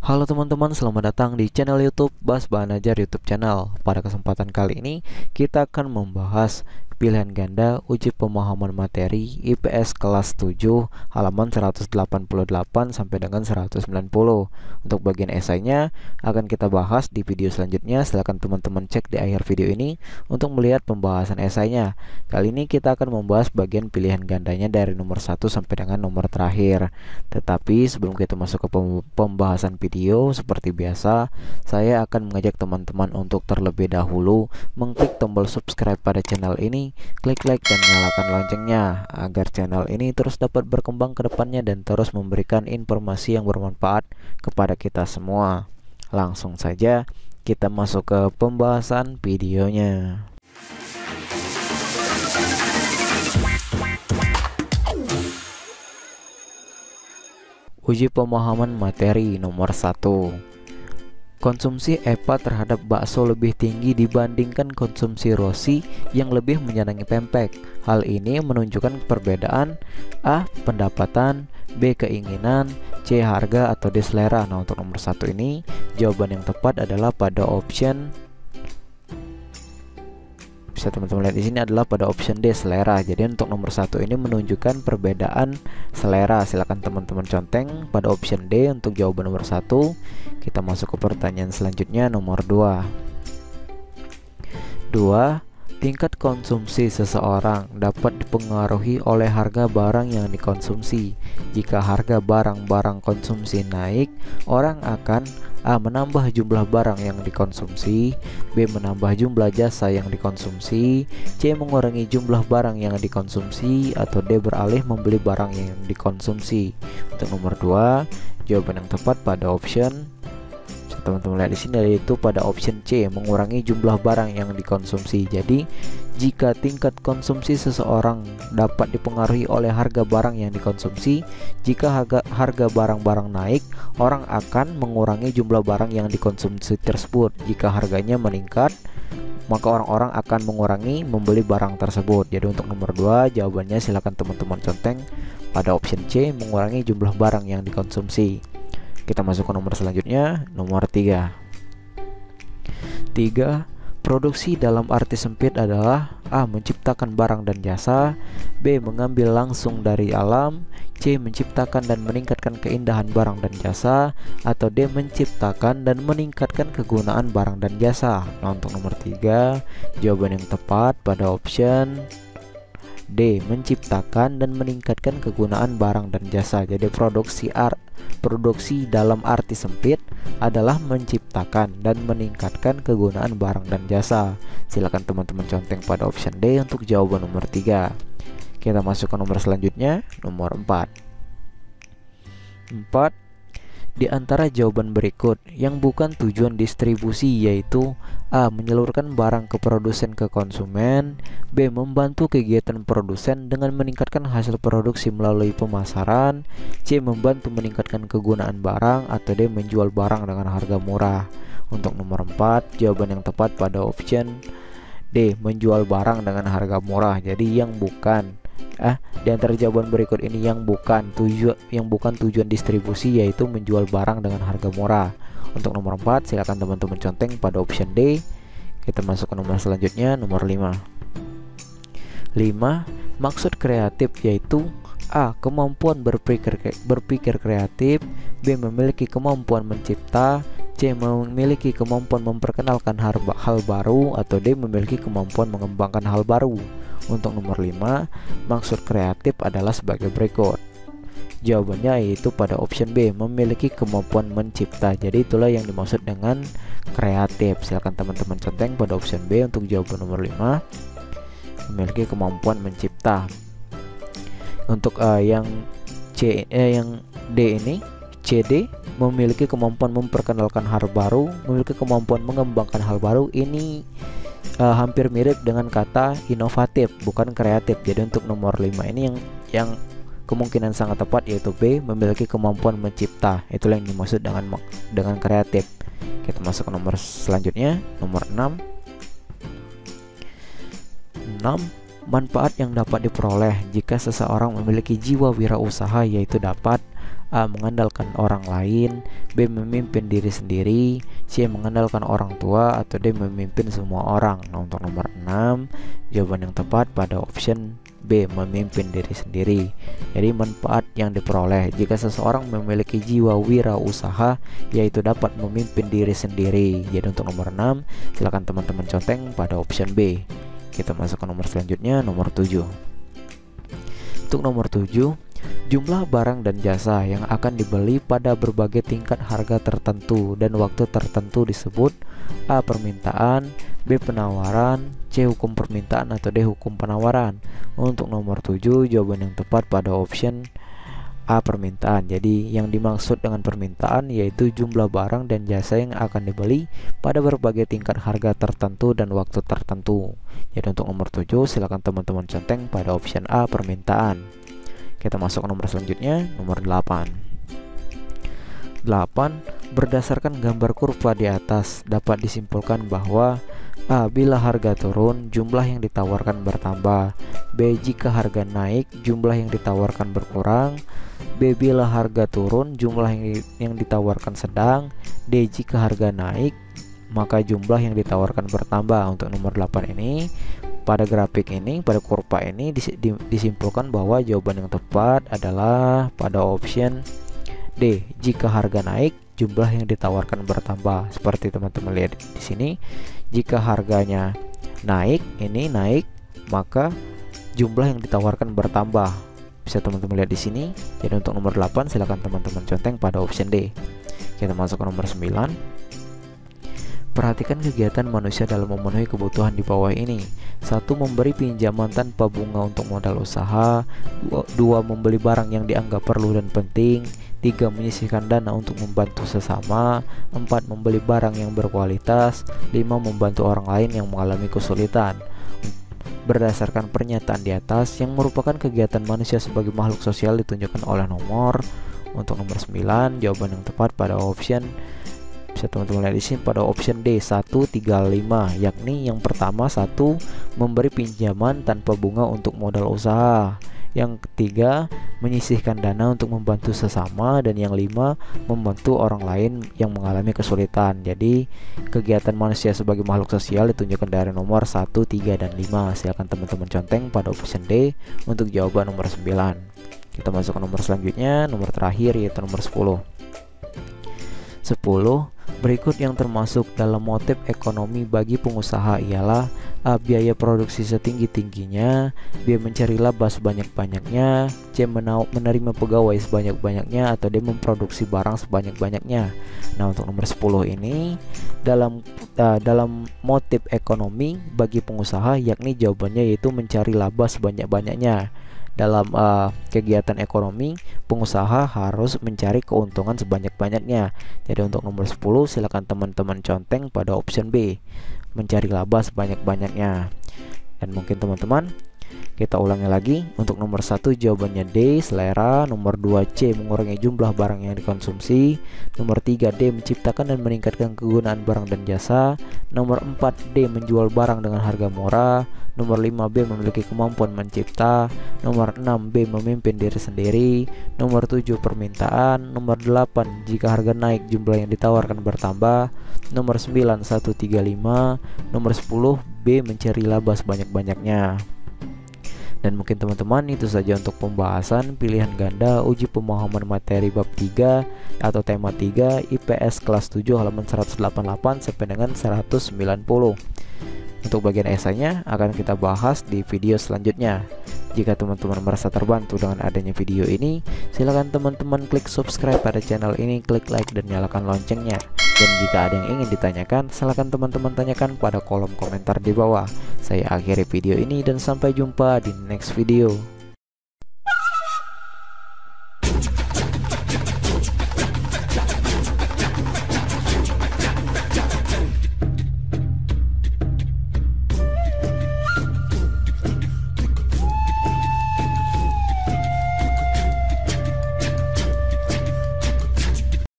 Halo teman-teman, selamat datang di channel YouTube Bas Banajar YouTube channel. Pada kesempatan kali ini, kita akan membahas pilihan ganda uji pemahaman materi IPS kelas 7 halaman 188 sampai dengan 190. Untuk bagian esainya akan kita bahas di video selanjutnya. Silahkan teman-teman cek di akhir video ini untuk melihat pembahasan esainya. Kali ini kita akan membahas bagian pilihan gandanya dari nomor 1 sampai dengan nomor terakhir. Tetapi sebelum kita masuk ke pembahasan video, seperti biasa, saya akan mengajak teman-teman untuk terlebih dahulu mengklik tombol subscribe pada channel ini, klik like dan nyalakan loncengnya agar channel ini terus dapat berkembang ke depannya dan terus memberikan informasi yang bermanfaat kepada kita semua. Langsung saja kita masuk ke pembahasan videonya. Uji pemahaman materi nomor 1. Konsumsi EPA terhadap bakso lebih tinggi dibandingkan konsumsi roti yang lebih menyenangi pempek. Hal ini menunjukkan perbedaan A. Pendapatan, B. Keinginan, C. Harga, atau D. Selera. Nah, untuk nomor 1 ini jawaban yang tepat adalah pada option, bisa teman-teman lihat di sini, adalah pada option D, selera. Jadi untuk nomor 1 ini menunjukkan perbedaan selera. Silakan teman-teman conteng pada option D untuk jawaban nomor 1. Kita masuk ke pertanyaan selanjutnya, nomor 2. Tingkat konsumsi seseorang dapat dipengaruhi oleh harga barang yang dikonsumsi. Jika harga barang-barang konsumsi naik, orang akan A. Menambah jumlah barang yang dikonsumsi, B. Menambah jumlah jasa yang dikonsumsi, C. Mengurangi jumlah barang yang dikonsumsi, atau D. Beralih membeli barang yang dikonsumsi. Untuk nomor 2, jawaban yang tepat pada option, teman-teman lihat di sini, yaitu pada option C, mengurangi jumlah barang yang dikonsumsi. Jadi jika tingkat konsumsi seseorang dapat dipengaruhi oleh harga barang yang dikonsumsi, jika harga barang-barang naik, orang akan mengurangi jumlah barang yang dikonsumsi tersebut. Jika harganya meningkat, maka orang-orang akan mengurangi membeli barang tersebut. Jadi untuk nomor 2 jawabannya silakan teman-teman conteng pada option C, mengurangi jumlah barang yang dikonsumsi. Kita masuk ke nomor selanjutnya, nomor 3. Produksi dalam arti sempit adalah A. Menciptakan barang dan jasa, B. Mengambil langsung dari alam, C. Menciptakan dan meningkatkan keindahan barang dan jasa, atau D. Menciptakan dan meningkatkan kegunaan barang dan jasa. Nah, untuk nomor 3 jawaban yang tepat pada option D. Menciptakan dan meningkatkan kegunaan barang dan jasa. Jadi produksi dalam arti sempit adalah menciptakan dan meningkatkan kegunaan barang dan jasa. Silakan teman-teman conteng pada option D untuk jawaban nomor 3. Kita masuk ke nomor selanjutnya, nomor 4. Di antara jawaban berikut yang bukan tujuan distribusi yaitu A. Menyalurkan barang ke produsen ke konsumen, B. Membantu kegiatan produsen dengan meningkatkan hasil produksi melalui pemasaran, C. Membantu meningkatkan kegunaan barang, atau D. Menjual barang dengan harga murah. Untuk nomor 4 jawaban yang tepat pada option D. Menjual barang dengan harga murah. Jadi yang bukan di antara jawaban berikut ini yang bukan tujuan distribusi yaitu menjual barang dengan harga murah. Untuk nomor 4 silakan teman-teman conteng pada option D. Kita masuk ke nomor selanjutnya, nomor 5. Maksud kreatif yaitu A. Kemampuan berpikir kreatif, B. Memiliki kemampuan mencipta, C. Memiliki kemampuan memperkenalkan hal baru, atau D. Memiliki kemampuan mengembangkan hal baru. Untuk nomor 5, maksud kreatif adalah sebagai berikut. Jawabannya yaitu pada option B, memiliki kemampuan mencipta. Jadi itulah yang dimaksud dengan kreatif. Silakan teman-teman conteng pada option B untuk jawaban nomor 5, memiliki kemampuan mencipta. Untuk yang D ini, CD, memiliki kemampuan memperkenalkan hal baru, memiliki kemampuan mengembangkan hal baru. Ini hampir mirip dengan kata inovatif, bukan kreatif. Jadi untuk nomor 5 ini yang kemungkinan sangat tepat yaitu B, memiliki kemampuan mencipta. Itulah yang dimaksud dengan kreatif. Kita masuk ke nomor selanjutnya, nomor 6. Manfaat yang dapat diperoleh jika seseorang memiliki jiwa wirausaha yaitu dapat A. Mengandalkan orang lain, B. Memimpin diri sendiri, C. Mengandalkan orang tua, atau D. Memimpin semua orang. Nah, untuk nomor 6, jawaban yang tepat pada option B. Memimpin diri sendiri. Jadi manfaat yang diperoleh jika seseorang memiliki jiwa wirausaha, yaitu dapat memimpin diri sendiri. Jadi untuk nomor 6, silakan teman-teman conteng pada option B. Kita masuk ke nomor selanjutnya, nomor 7. Untuk nomor 7, jumlah barang dan jasa yang akan dibeli pada berbagai tingkat harga tertentu dan waktu tertentu disebut A. Permintaan, B. Penawaran, C. Hukum permintaan, atau D. Hukum penawaran. Untuk nomor 7, jawaban yang tepat pada option A. Permintaan. Jadi yang dimaksud dengan permintaan yaitu jumlah barang dan jasa yang akan dibeli pada berbagai tingkat harga tertentu dan waktu tertentu. Jadi untuk nomor 7, silakan teman-teman conteng pada option A. Permintaan. Kita masuk ke nomor selanjutnya, nomor 8. 8. Berdasarkan gambar kurva di atas dapat disimpulkan bahwa A. Bila harga turun, jumlah yang ditawarkan bertambah. B. Jika harga naik, jumlah yang ditawarkan berkurang. B. Bila harga turun, jumlah yang ditawarkan sedang. D. Jika harga naik, maka jumlah yang ditawarkan bertambah. Untuk nomor 8 ini, pada grafik ini, pada kurva ini disimpulkan bahwa jawaban yang tepat adalah pada option D. Jika harga naik, jumlah yang ditawarkan bertambah. Seperti teman-teman lihat di sini, jika harganya naik, maka jumlah yang ditawarkan bertambah. Bisa teman-teman lihat di sini. Jadi untuk nomor 8, silakan teman-teman conteng pada option D. Kita masuk ke nomor 9. Perhatikan kegiatan manusia dalam memenuhi kebutuhan di bawah ini. 1. Memberi pinjaman tanpa bunga untuk modal usaha. 2. Membeli barang yang dianggap perlu dan penting. 3. Menyisihkan dana untuk membantu sesama. 4. Membeli barang yang berkualitas. 5. Membantu orang lain yang mengalami kesulitan. Berdasarkan pernyataan di atas, yang merupakan kegiatan manusia sebagai makhluk sosial ditunjukkan oleh nomor. Untuk nomor 9, jawaban yang tepat pada option, bisa teman-teman lihat di sini, pada option D 1, 3, 5, yakni yang pertama 1. Memberi pinjaman tanpa bunga untuk modal usaha. Yang ketiga, menyisihkan dana untuk membantu sesama. Dan yang 5, membantu orang lain yang mengalami kesulitan. Jadi kegiatan manusia sebagai makhluk sosial ditunjukkan dari nomor 1, 3, dan 5. Silakan teman-teman conteng pada option D untuk jawaban nomor 9. Kita masuk ke nomor selanjutnya, nomor terakhir, yaitu nomor 10. 10. Berikut yang termasuk dalam motif ekonomi bagi pengusaha ialah A. Biaya produksi setinggi-tingginya, B. Mencari laba sebanyak-banyaknya, C. Menerima pegawai sebanyak-banyaknya, atau D. Memproduksi barang sebanyak-banyaknya. Nah, untuk nomor 10 ini dalam motif ekonomi bagi pengusaha, yakni jawabannya yaitu mencari laba sebanyak-banyaknya. Dalam kegiatan ekonomi, pengusaha harus mencari keuntungan sebanyak-banyaknya. Jadi untuk nomor 10, silakan teman-teman conteng pada option B, mencari laba sebanyak-banyaknya. Dan mungkin teman-teman, kita ulangi lagi. Untuk nomor 1, jawabannya D, selera. Nomor 2, C, mengurangi jumlah barang yang dikonsumsi. Nomor 3, D, menciptakan dan meningkatkan kegunaan barang dan jasa. Nomor 4, D, menjual barang dengan harga murah. Nomor 5, B, memiliki kemampuan mencipta. Nomor 6, B, memimpin diri sendiri. Nomor 7, permintaan. Nomor 8, jika harga naik, jumlah yang ditawarkan bertambah. Nomor 9, 1, 3, 5. Nomor 10, B, mencari laba sebanyak-banyaknya. Dan mungkin teman-teman, itu saja untuk pembahasan pilihan ganda uji pemahaman materi bab 3 atau tema 3 IPS kelas 7 halaman 188 sampai dengan 190. Untuk bagian esainya akan kita bahas di video selanjutnya. Jika teman-teman merasa terbantu dengan adanya video ini, silakan teman-teman klik subscribe pada channel ini, klik like dan nyalakan loncengnya. Dan jika ada yang ingin ditanyakan, silakan teman-teman tanyakan pada kolom komentar di bawah. Saya akhiri video ini dan sampai jumpa di next video.